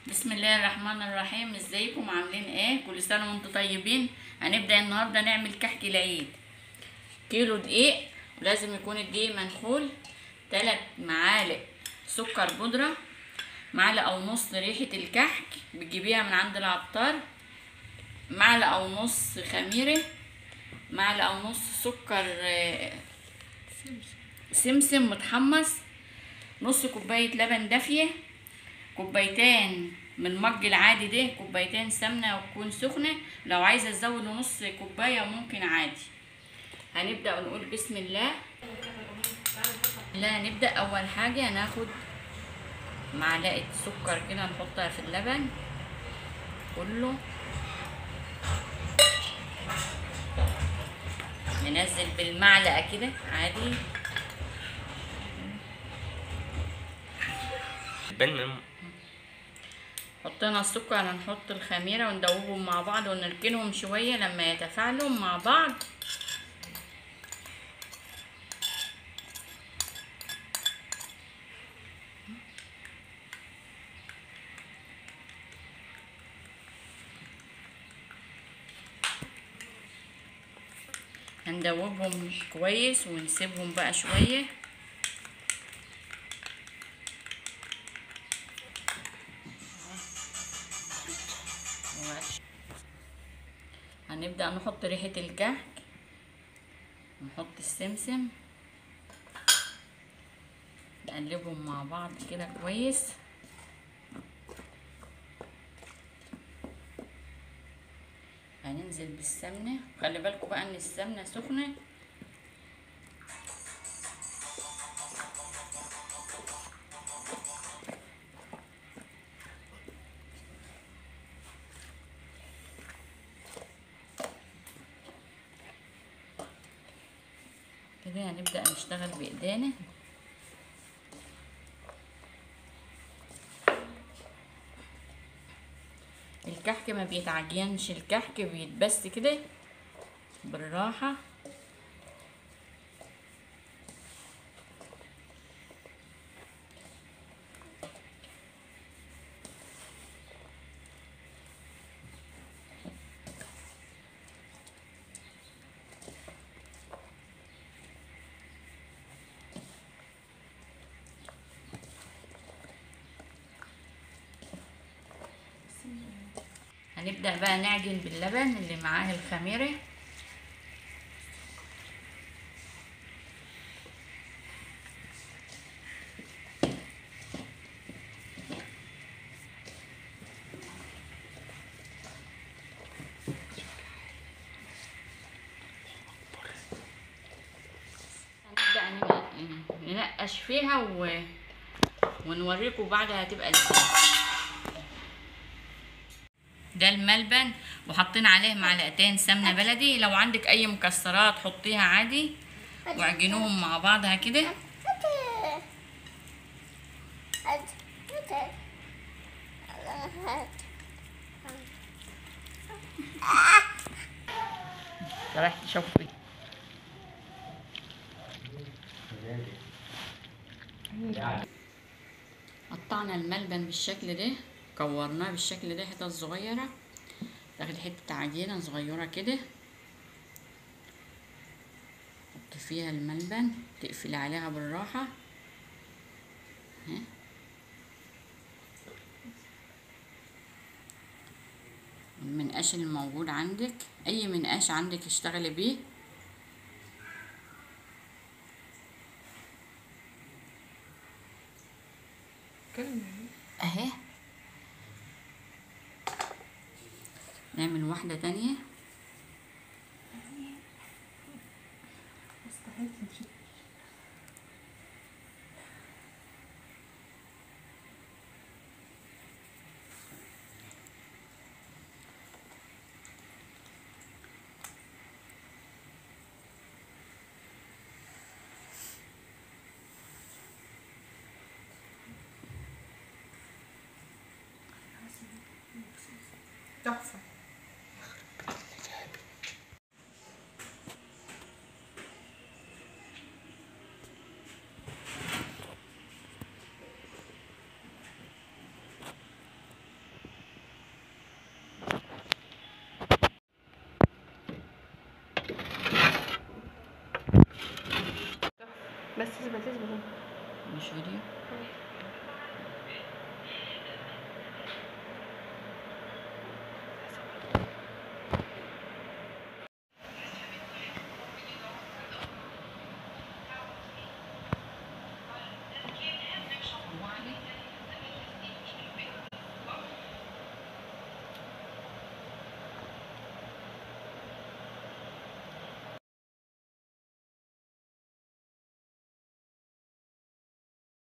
بسم الله الرحمن الرحيم. ازيكم عاملين ايه؟ كل سنه وانتم طيبين. هنبدا النهارده نعمل كحك العيد. كيلو دقيق، ولازم يكون الدقيق منخول. 3 معالق سكر بودره، معلقه ونص ريحه الكحك بتجيبيها من عند العطار، معلقه ونص خميره، معلقه ونص سكر سمسم متحمص، نص كوبايه لبن دافيه، كوبايتين من المج العادي ده، كوبايتين سمنه وتكون سخنه. لو عايزه تزود نص كوبايه ممكن عادي. هنبدا ونقول بسم الله. لا، نبدا اول حاجه هناخد معلقه سكر كده نحطها في اللبن كله، ننزل بالمعلقه كده عادي. حطينا السكر، هنحط الخميره وندوبهم مع بعض ونركنهم شويه لما يتفاعلوا مع بعض. هندوبهم كويس ونسيبهم بقى شويه. هنبدأ نحط ريحة الكحك، نحط السمسم، نقلبهم مع بعض كده كويس. هننزل بالسمنة، خلي بالكم بقى ان السمنة سخنة. كده هنبدأ نشتغل بإيدينا. الكحك ما بيتعجنش، الكحك بيتبس كده بالراحة. هنبدأ بقى نعجن باللبن اللي معاه الخميرة. هنبدأ ننقش فيها ونوريكم بعدها هتبقى ازاي. ده الملبن، وحطينا عليه معلقتين سمنه بلدي. لو عندك اي مكسرات حطيها عادي، واعجنوهم مع بعضها كده. رايح تشوفي. قطعنا الملبن بالشكل ده، كورناه بالشكل ده حتت صغيره. تاخدي حته عجينه صغيره كده، حطي فيها الملبن، تقفلي عليها بالراحه. المنقاش اللي موجود عندك، اي منقاش عندك اشتغلي بيه. اهي. نعمل واحدة تانية. تحفة. بس اثبت اثبت. مش فيديو.